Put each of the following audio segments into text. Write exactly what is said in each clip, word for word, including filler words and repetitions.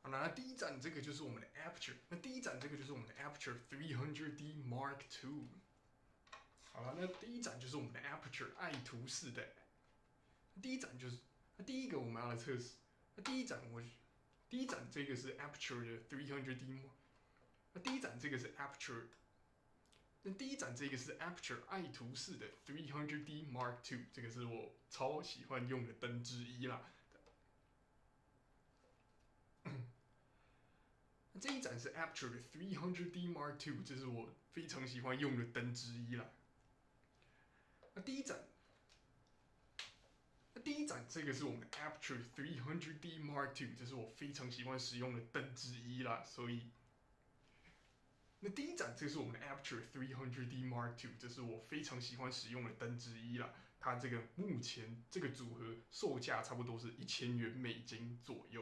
好了，那第一盏这个就是我们的 Aperture， 那第一盏这个就是我们的 Aperture three hundred D Mark two。好了，那第一盏就是我们的 Aperture 爱图四的。第一盏就是，那第一个我们要来测试。那第一盏我，第一盏这个是 Aperture 的three hundred D Mark， 那第一盏这个是 Aperture， 那第一盏这个是 Aperture 爱图四的three hundred D Mark two， 这个是我超喜欢用的灯之一啦。那这一盏是 Aperture 的three hundred D Mark two， 这是我非常喜欢用的灯之一啦。那第一盏，那第一盏这个是我们的 Aperture three hundred D Mark two， 这是我非常喜欢使用的灯之一啦。所以，那第一盏这是我们的 Aperture three hundred D Mark two， 这是我非常喜欢使用的灯之一啦。它这个目前这个组合售价差不多是一千元美金左右。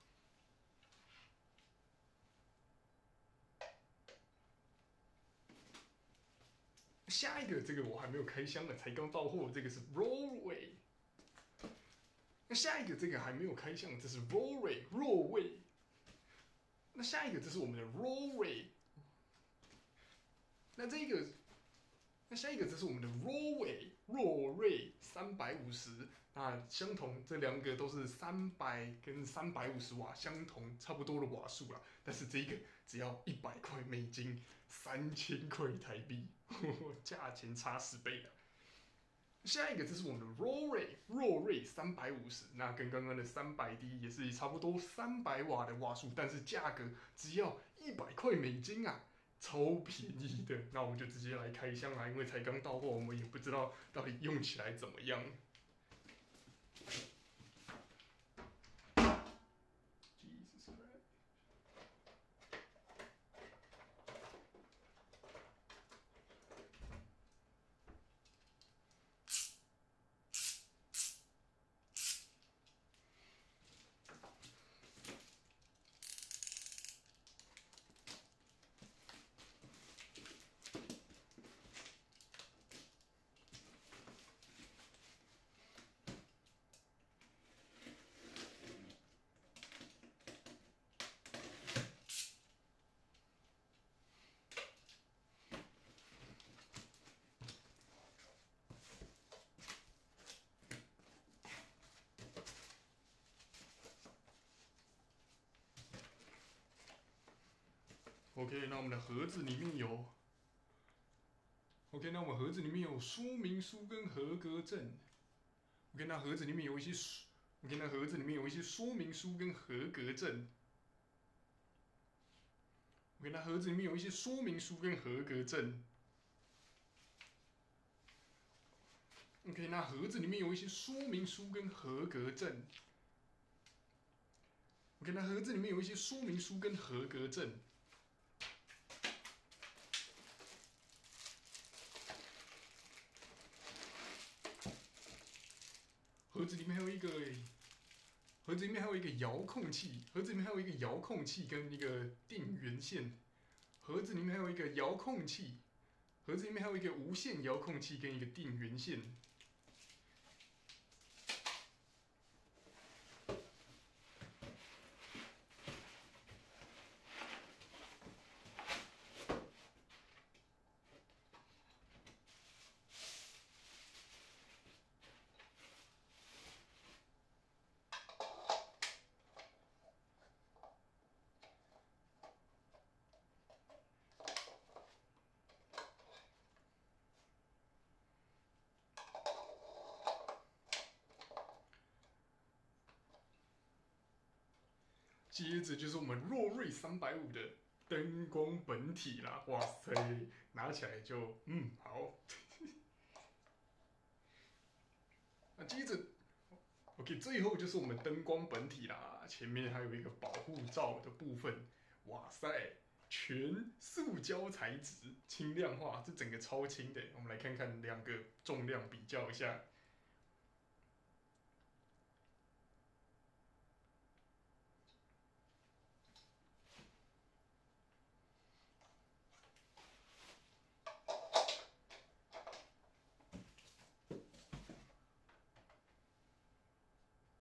下一个这个我还没有开箱的，才刚到货，这个是 Rollway。那下一个这个还没有开箱，这是 Rollway 若味。那下一个这是我们的 Rollway。那这个，那下一个这是我们的 Rollway 若瑞三百五十。那相同，这两个都是三百跟三百五十瓦相同，差不多的瓦数啦。但是这个只要一百块美金，三千块台币，呵呵，价钱差十倍啊！下一个这是我们的 Rollway 若瑞三百五十，那跟刚刚的三百 D 也是差不多三百瓦的瓦数，但是价格只要一百块美金啊！超便宜的，那我们就直接来开箱啦，因为才刚到货，我们也不知道到底用起来怎么样。Jesus Christ。OK， 那我们的盒子里面有 ，OK， 那我们盒子里面有说明书跟合格证。OK， 那盒子里面有一些，OK， 那盒子里面有一些说明书跟合格证。OK， 那盒子里面有一些说明书跟合格证。OK， 那盒子里面有一些说明书跟合格证。OK， 那盒子里面有一些说明书跟合格证。盒子里面还有一个，盒子里面还有一个遥控器，盒子里面还有一个遥控器跟一个电源线。盒子里面还有一个遥控器，盒子里面还有一个无线遥控器跟一个电源线。接着就是我们若瑞三百五的灯光本体啦，哇塞，拿起来就嗯好。那接着 ，OK， 最后就是我们灯光本体啦，前面还有一个保护罩的部分，哇塞，全塑胶材质，轻量化，这整个超轻的。我们来看看两个重量比较一下。